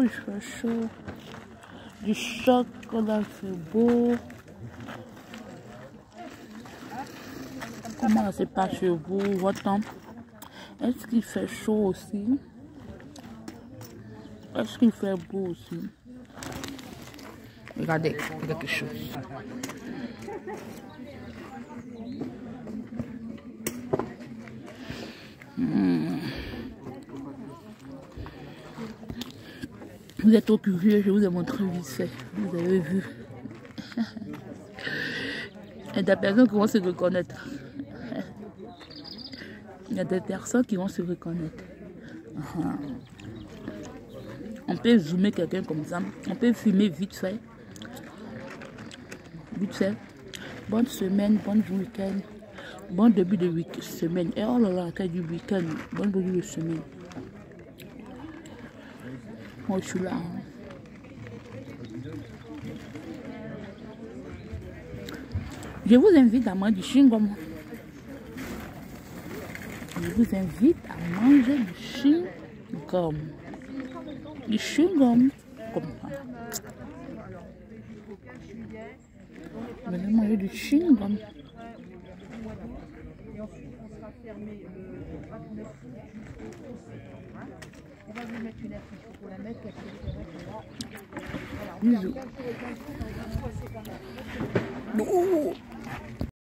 il fait chaud. Du chocolat, c'est beau. Comment ça se passe chez vous, votre temps? Est-ce qu'il fait chaud aussi? Est-ce qu'il fait beau aussi? Regardez, quelque chose. Vous êtes trop curieux, je vous ai montré vite fait. Vous avez vu. Il y a des personnes qui vont se reconnaître. Il y a des personnes qui vont se reconnaître. On peut zoomer quelqu'un comme ça. On peut filmer vite fait. Vite fait. Bonne semaine, bon week-end. Bon début de semaine. Et oh là là, quel du week-end. Bon début de semaine. Moi, je suis là. Je vous invite à manger du chewing-gum. Je vous invite à manger du chewing-gum. Du chewing-gum. Comme ça. Venez manger du chewing-gum. On va vous mettre une affiche pour la mettre. Bisous.